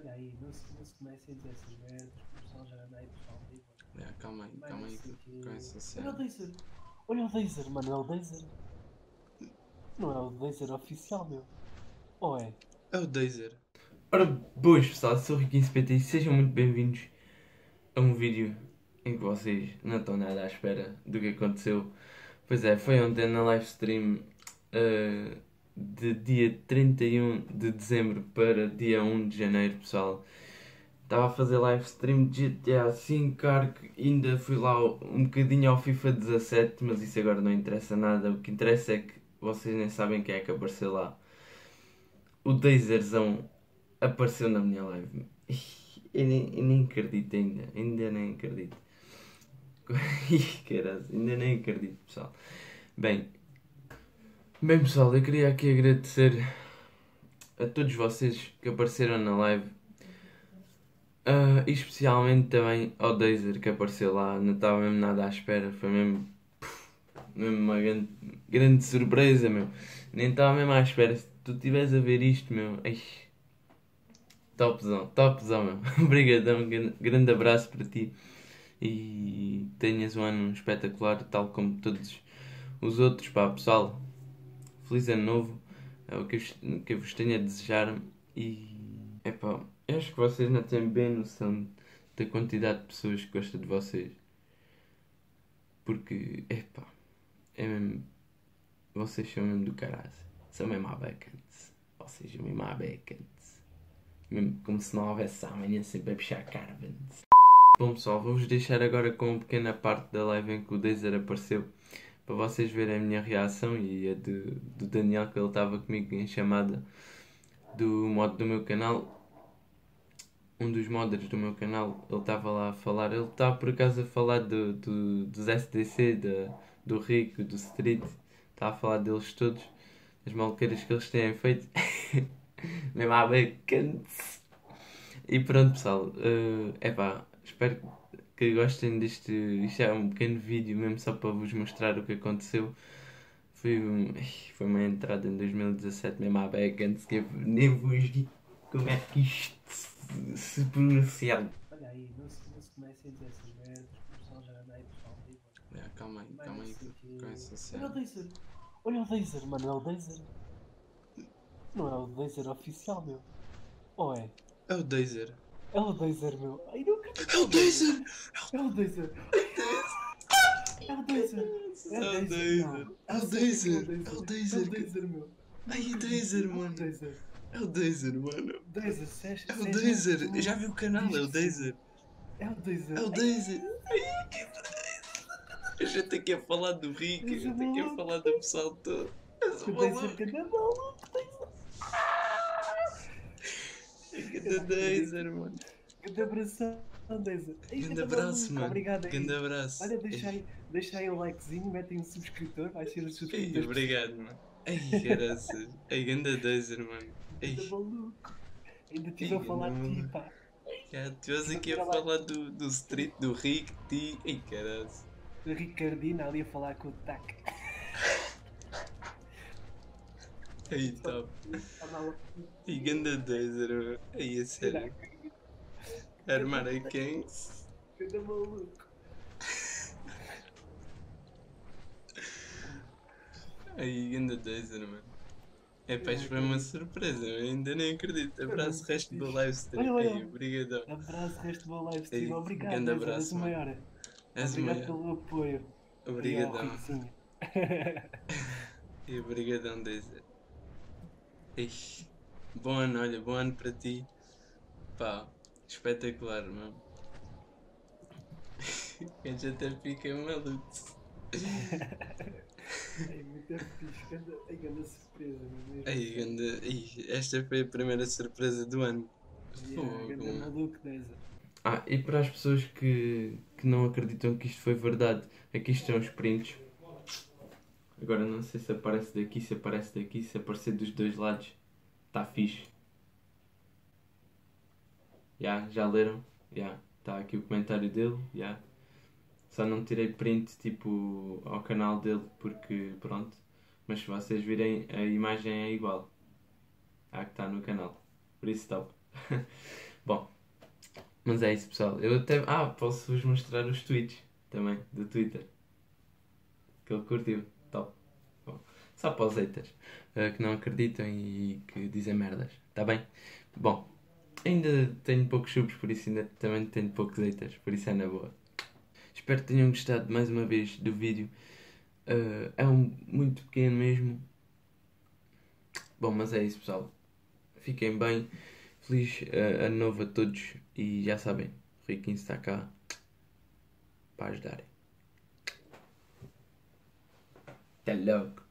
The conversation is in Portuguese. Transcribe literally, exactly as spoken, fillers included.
Olha aí, não se, não se comecem a dizer essas merdas, o pessoal já anda aí, pessoal vivo. É, calma aí, Vai calma não aí sei o com, com quê. essa Olha o cena. Deezer, olha o Deezer, mano, é o Deezer. Não é o Deezer oficial, meu. Ou é? É o Deezer. Ora, boas pessoal, sou o Riquinho C P T e sejam muito bem-vindos a um vídeo em que vocês não estão nada à espera do que aconteceu. Pois é, foi ontem na live stream uh, de dia trinta e um de dezembro para dia um de janeiro, pessoal. Estava a fazer live stream de G T A cinco, claro que ainda fui lá um bocadinho ao FIFA dezassete, mas isso agora não interessa nada. O que interessa é que vocês nem sabem quem é que apareceu lá. O Dazerzão apareceu na minha live. Eu nem, eu nem acredito ainda, ainda nem acredito. Caralho, ainda nem acredito, pessoal. Bem, bem pessoal, eu queria aqui agradecer a todos vocês que apareceram na live. Uh, e especialmente também ao Dazer que apareceu lá, não estava mesmo nada à espera, foi mesmo, mesmo uma grande, grande surpresa, meu. Nem estava mesmo à espera. Se tu estiveres a ver isto, meu, ai, topzão, topzão, meu. Obrigadão, grande, grande abraço para ti e tenhas um ano espetacular, tal como todos os outros, pá, pessoal. Feliz ano novo, é o que eu, vos- que eu vos tenho a desejar e, epá, eu acho que vocês não têm bem noção da quantidade de pessoas que gostam de vocês. Porque, epá, é mesmo. Vocês são mesmo do caralho. São mesmo abacantes. Vocês são mesmo abacantes. Mesmo como se não houvesse amanhã sempre a puxar carvens. Bom pessoal, vou-vos deixar agora com uma pequena parte da live em que o Deezer apareceu. Para vocês verem a minha reação e a de, do Daniel, que ele estava comigo em chamada do modo do meu canal. Um dos modders do meu canal, ele estava lá a falar, ele estava por acaso a falar do, do, dos S D C, da, do Rico, do Street, estava a falar deles todos, das maluqueiras que eles têm feito, mesmo à bacante. E pronto pessoal, é uh, epá, espero que gostem deste, isto é um pequeno vídeo mesmo só para vos mostrar o que aconteceu. Foi, um, foi uma entrada em dois mil e dezassete mesmo à bacante, que eu nem vos digo como é que isto se, se pronuncia. Olha aí, não se, não se comecem a dizer essas merdas, o pessoal já anda aí, pessoal vivo. É, calma aí, Vai calma não aí sei o com quê. essa Olha o cena. Deezer, olha o Deezer, mano, é o Deezer. Não é o Deezer oficial, meu. Ou é? É o Deezer. É o Deezer, meu. Ai, não acredito, É é o o Deezer. Deezer! É o Deezer. É o Deezer! É o Deezer. É É o o Deezer. Deezer! Não. É A o sério que é o Deezer! É Deezer. o É o Deezer! que- Deezer, meu. Não Ai, acredito. Deezer, É o mano! Deezer. É o Deezer, mano! Deezer, se és, É o se és mesmo Deezer! Eu já tu, vi o canal, diz é o que sim. Deezer! É o É Deezer. o Ai, Deezer! A gente aqui a falar do Rico, a és um gente aqui a maluco. falar do pessoal todo. És O um Deezer maluco! que anda maluco. Deezer. É Eu ganda não acredito. Deezer, mano! Grande abração, Deezer. Ai, Grande ganda abraço, maluco. mano! Obrigado Grande aí. abraço! Olha, deixa Ei, aí, deixa aí um likezinho, metem um subscritor, vai ser os ei, subscritores. obrigado, mano! Ei, caraças! Ei, ganda Deezer, mano! Ganda Ei, maluco. Ainda estive ei, a ganda falar de ti, maluco! pá. Já, tu vas Estive a aqui ver a a live falar do, do Street, do Rick, de ti. Ei, caralho. do Ricardina ali a falar com o Tac. Ei, Só top. andava. Ei, ganda Deezer, mano! Ei, a sério. Ganda, Armar a quem? ganda maluco. Ei, ganda Deezer, mano! É pá, Eu não isto foi uma acredito. surpresa, eu ainda nem acredito. Foi Abraço, mesmo resto do fixe. live stream. Olha, Ei, olha. obrigadão. Abraço, resto do meu live stream. Ei, Obrigado, grande Deezer, és abraço, o mano. maior. És o Obrigado maior. pelo apoio. Aí ao Obrigadão. Ricozinho. E obrigadão, Deezer. Ei, bom ano, olha, bom ano para ti. Pá, espetacular, mano. A gente até fica maluco. Ai, muito fixe. Ganda, ai, ganda surpresa, mesmo a Ei, sério. ganda, ei, esta foi a primeira surpresa do ano. Yeah, Fogo, ganda mano. maluco, Deezer. Ah, e para as pessoas que, que não acreditam que isto foi verdade, aqui estão os prints. Agora não sei se aparece daqui, se aparece daqui, se aparecer dos dois lados. Está fixe. Já, já leram? Já. Está aqui o comentário dele. Já. Só não tirei print tipo ao canal dele porque pronto. Mas se vocês virem a imagem é igual à que está no canal. Por isso top. Bom, mas é isso, pessoal. Eu até. Ah, posso-vos mostrar os tweets também do Twitter. Que ele curtiu. Top. Bom, só para os haters eh, que não acreditam e que dizem merdas. Tá bem? Bom, ainda tenho poucos subs, por isso ainda também tenho poucos haters. Por isso é na boa. Espero que tenham gostado mais uma vez do vídeo. Eh, é um muito pequeno mesmo. Bom, mas é isso, pessoal. Fiquem bem. Feliz eh, ano novo a todos. E já sabem, o Riquinho está cá para ajudar. Até logo.